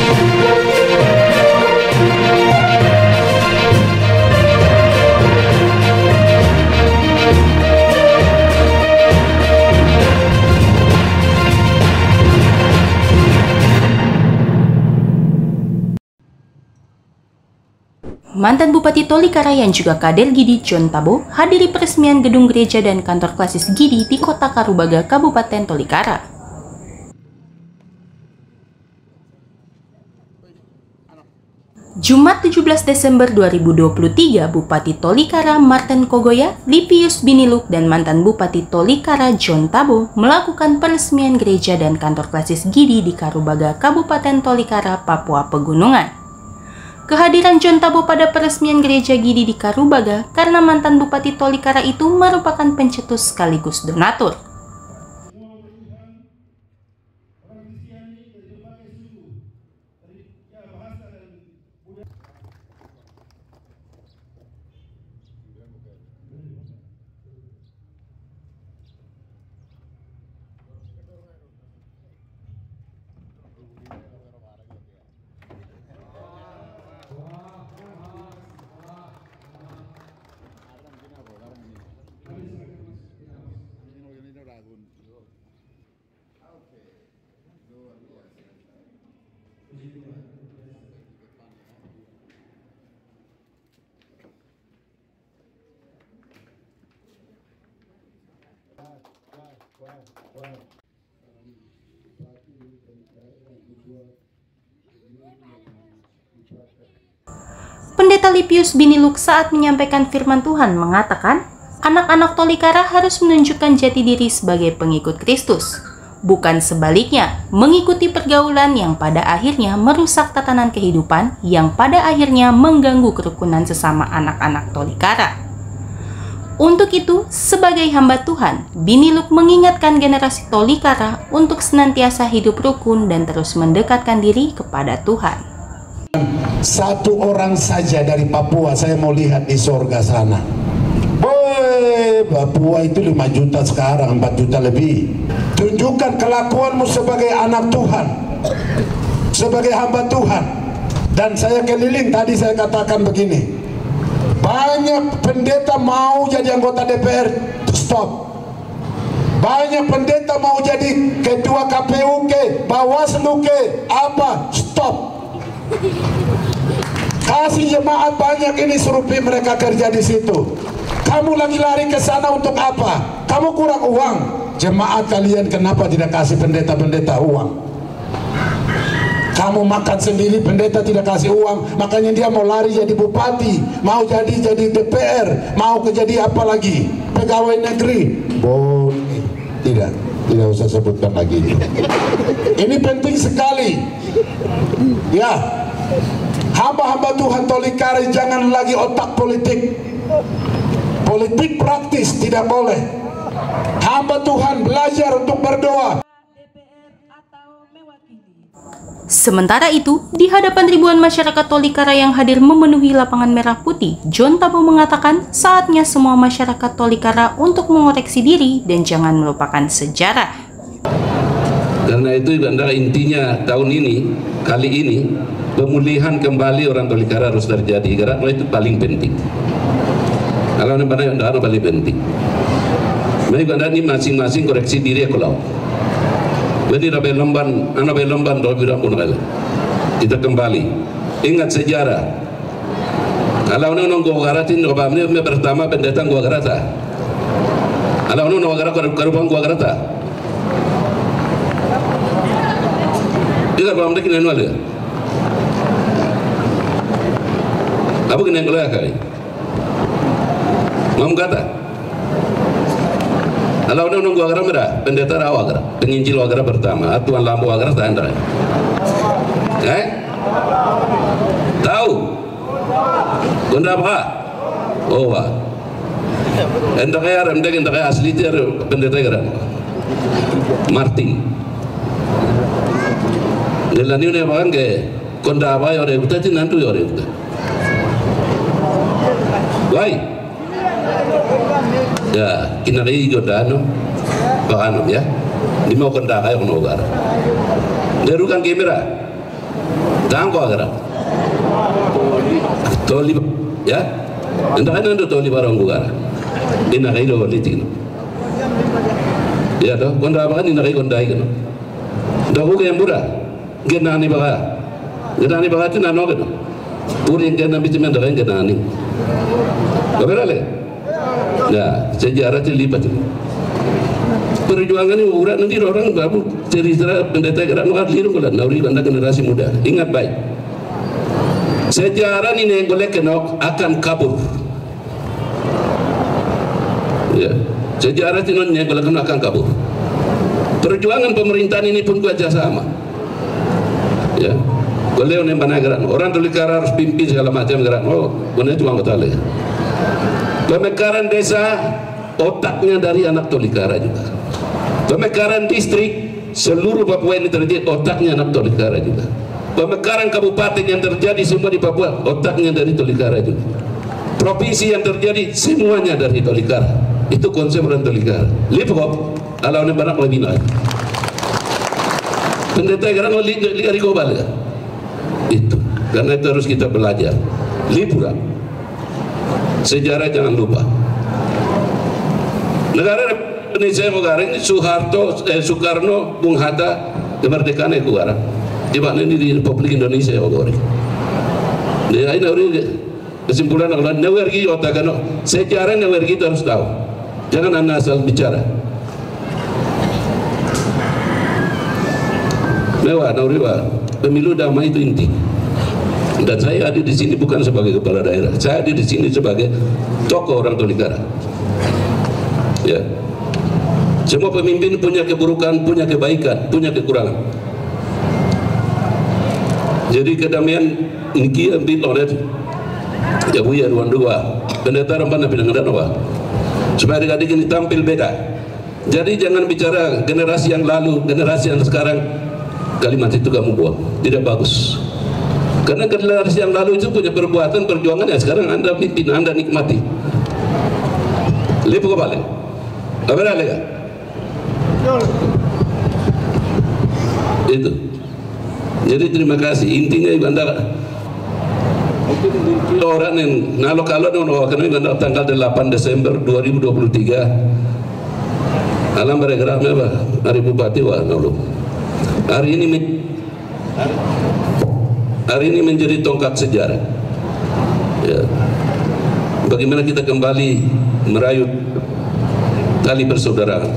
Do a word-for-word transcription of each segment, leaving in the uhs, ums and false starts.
Mantan Bupati Tolikara yang juga kader Gidi, John Tabo, hadiri peresmian gedung gereja dan kantor klasis Gidi di Kota Karubaga, Kabupaten Tolikara. Jumat tujuh belas Desember dua ribu dua puluh tiga, Bupati Tolikara Martin Kogoya, Lipius Biniluk, dan mantan Bupati Tolikara John Tabo melakukan peresmian gereja dan kantor klasis Gidi di Karubaga, Kabupaten Tolikara, Papua Pegunungan. Kehadiran John Tabo pada peresmian gereja Gidi di Karubaga karena mantan Bupati Tolikara itu merupakan pencetus sekaligus donatur. Pendeta Lipius Biniluk saat menyampaikan firman Tuhan mengatakan, anak-anak Tolikara harus menunjukkan jati diri sebagai pengikut Kristus, bukan sebaliknya mengikuti pergaulan yang pada akhirnya merusak tatanan kehidupan yang pada akhirnya mengganggu kerukunan sesama anak-anak Tolikara. Untuk itu, sebagai hamba Tuhan, Biniluk mengingatkan generasi Tolikara untuk senantiasa hidup rukun dan terus mendekatkan diri kepada Tuhan. Satu orang saja dari Papua saya mau lihat di sorga sana. Boy, Papua itu lima juta sekarang, empat juta lebih. Tunjukkan kelakuanmu sebagai anak Tuhan, sebagai hamba Tuhan. Dan saya keliling, tadi saya katakan begini, banyak pendeta mau jadi anggota D P R, stop. Banyak pendeta mau jadi ketua K P U ke, Bawaslu ke, apa, stop. Kasih jemaat banyak ini, suruh mereka kerja di situ. Kamu lagi lari ke sana untuk apa? Kamu kurang uang. Jemaat kalian kenapa tidak kasih pendeta-pendeta uang? Kamu makan sendiri, pendeta tidak kasih uang, makanya dia mau lari jadi bupati, mau jadi jadi D P R, mau ke jadi apa lagi? Pegawai negeri. Boleh. Tidak, tidak usah sebutkan lagi. Ini penting sekali. Ya. Hamba-hamba Tuhan Tolikara jangan lagi otak politik. Politik praktis tidak boleh. Hamba Tuhan belajar untuk berdoa. Sementara itu, di hadapan ribuan masyarakat Tolikara yang hadir memenuhi lapangan merah putih, John Tabo mengatakan saatnya semua masyarakat Tolikara untuk mengoreksi diri dan jangan melupakan sejarah. Karena itu adalah intinya tahun ini, kali ini, pemulihan kembali orang Tolikara harus terjadi, karena itu paling penting. Kalau ini pada yang paling penting. Mereka ini masing-masing koreksi diri kalau. Jadi rabai lemban, anak rabai lemban, rabai rampun kali. Kita kembali. Ingat sejarah. Kalau ini orang gua garatin, gua pamnya pertama pendeta gua garata. Kalau ini orang garat karupang gua garata. Kita pamnya kini nol ya. Apa kena yang kali? Mam kata. Kalau ada orang gua agara merah, pendeta rawa agara, penginjil agara pertama, tuan lampu agara tanda. Eh? Tahu? Benda apa? Oh wah. Enda kaya, enda enda kaya asli dia pendeta agara. Martin. Nelani ni apa kan ke? Konda apa ya orang itu nanti ya orang itu. Why? Ya, kina kaya Jordano, paano ya? Di mau konda kayo kung lugar. Derukan kamera. Tangko agara. Toli ya. Anda kan anda toli barang bugara. Ina kai do litin. Ya toh, konda apa kan ina kai konda ikan. Dah buka yang murah. Genani baga. Genani baga tu nano kan. Puri yang nabi cuma dah genani. Kabar le. Ya, sejarah tu lipat. Perjuangan ini urat nanti orang baru cerita pendeta gerak nuat liru kalau nauri anda generasi muda. Ingat baik. Sejarah ini yang golek kenok akan kabur. Ya, sejarah ini yang golek kenok akan kabur. Perjuangan pemerintahan ini pun kerja sama. Ya, boleh orang mana gerak. Orang Tolikara harus pimpin segala macam gerak. Oh, benar itu anggota le. Pemekaran desa otaknya dari anak Tolikara juga. Pemekaran distrik seluruh Papua ini terjadi otaknya anak Tolikara juga. Pemekaran kabupaten yang terjadi semua di Papua otaknya dari Tolikara juga. Provinsi yang terjadi semuanya dari Tolikara. Itu konsep orang Tolikara. Lipkop ala orang barak lebih naik. Pendeta sekarang mau lihat global ya. Itu karena itu harus kita belajar. Lipura sejarah jangan lupa. Negara Indonesia negara ini Soeharto, eh, Soekarno, Bung Hatta, kemerdekaan itu negara. Di mana ini di Republik Indonesia ya orang. Dia ini orang kesimpulan kalau newergi otakano sejarah newergi itu harus tahu. Jangan anda asal bicara. Mewah, nauriwa, pemilu damai itu inti. Dan saya hadir di sini bukan sebagai kepala daerah. Saya hadir di sini sebagai tokoh orang Tolikara. Ya. Semua pemimpin punya keburukan, punya kebaikan, punya kekurangan. Jadi kedamaian ini ambil oleh ya buya dua dua. Pendeta rampan pinang danawa. Supaya adik-adik ini tampil beda. Jadi jangan bicara generasi yang lalu, generasi yang sekarang. Kalimat itu kamu buang, tidak bagus. Karena generasi yang lalu itu punya perbuatan perjuangan yang sekarang anda pimpin, anda nikmati. Lihat kembali. Apa ada lagi? Itu. Jadi terima kasih. Intinya anda orang yang nalo kalau nono karena tanggal delapan Desember dua ribu dua puluh tiga alam bergerak apa? Hari Bupati wah nolo. Hari ini hari ini menjadi tonggak sejarah. Ya. Bagaimana kita kembali merayut tali persaudaraan.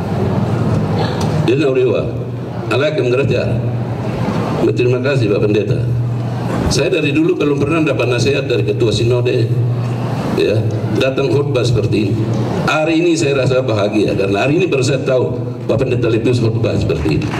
Jadi Nauriwa, alaikum geraja. Terima kasih Pak Pendeta. Saya dari dulu belum pernah dapat nasihat dari Ketua Sinode, ya, datang khutbah seperti ini. Hari ini saya rasa bahagia karena hari ini baru saya tahu Pak Pendeta Lipius khutbah seperti ini.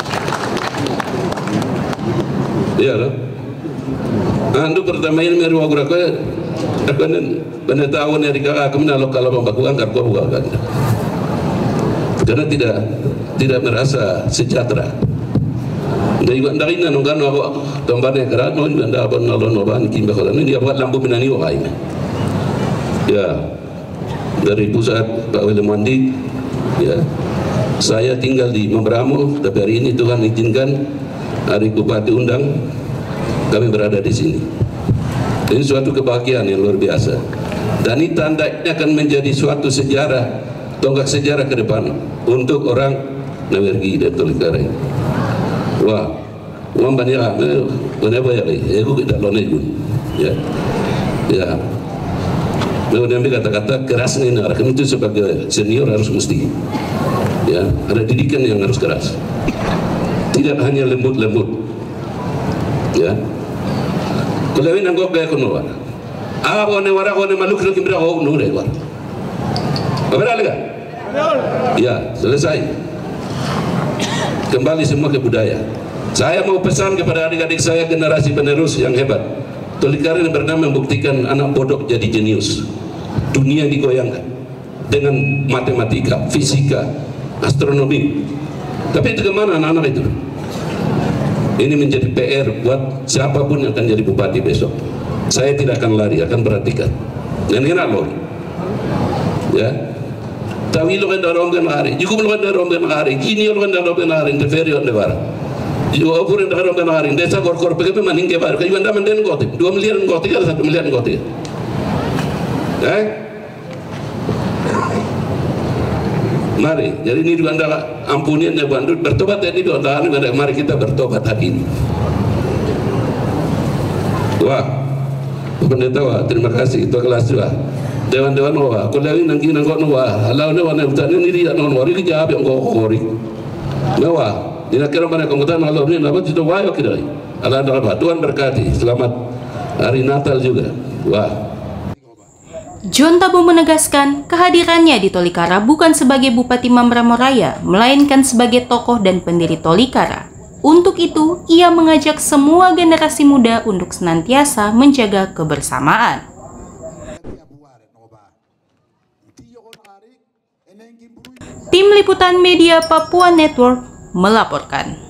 Ya, loh. Andu pertama ini meri wagura ko, aku nen pendeta awon dari kakak kami nalo kalau membakukan karko bukan. Karena tidak tidak merasa sejahtera. Dari dari nanungkan aku tombane kerat non anda apa nalo noban kimba kalau ini dia buat lampu menani wahai. Ya, dari pusat Pak William Wandi, ya, saya tinggal di Membramo, tapi hari ini Tuhan izinkan hari Bupati undang kami berada di sini. Ini suatu kebahagiaan yang luar biasa. Dan ini tandanya akan menjadi suatu sejarah, tonggak sejarah ke depan untuk orang Nawergi dan Tolikara. Wah, uang banyak, banyak banyak lagi. Aku tidak lonek pun. Ya, ya. Kemudian kata-kata keras ini, karena itu sebagai senior harus mesti. Ya, ada didikan yang harus keras. Tidak hanya lembut-lembut. Ya. Kalau ini anggap gaya kuno, ah, kau ne wara kau ne maluk lagi berapa kau nure war. Apa lagi? Ya, selesai. Kembali semua ke budaya. Saya mau pesan kepada adik-adik saya generasi penerus yang hebat. Tolikara yang bernama membuktikan anak bodoh jadi jenius. Dunia digoyangkan dengan matematika, fisika, astronomi. Tapi itu kemana anak-anak itu? Ini menjadi P R buat siapapun yang akan jadi bupati besok. Saya tidak akan lari, akan perhatikan. Dan enak loh. Ya. Tawi lo kan dorong kan hari, juga lo kan dorong kan hari, kini lo kan dorong kan hari, interferi on debar. Juga opurin dah orang benaring desa kor-kor P K P maning ke baru kayu anda menden goti dua miliar goti atau satu miliar goti. Eh? Mari, jadi ini juga anda ampuni anda bantu bertobat ini juga anda mari kita bertobat hari ini. Wah, pendeta wah, terima kasih itu kelas wah. Dewan-dewan wah, aku lagi nangki nangkot wah, halau ne wah ne utan ini dia non wari dijawab yang kau kori. Wah. Tidak kira mana kemudian kalau ini apa itu wayo kira. Allah adalah Tuhan berkati. Selamat hari Natal juga. Wah. John Tabo menegaskan kehadirannya di Tolikara bukan sebagai Bupati Mamramoraya, melainkan sebagai tokoh dan pendiri Tolikara. Untuk itu, ia mengajak semua generasi muda untuk senantiasa menjaga kebersamaan. Tim Liputan Media Papua Network melaporkan.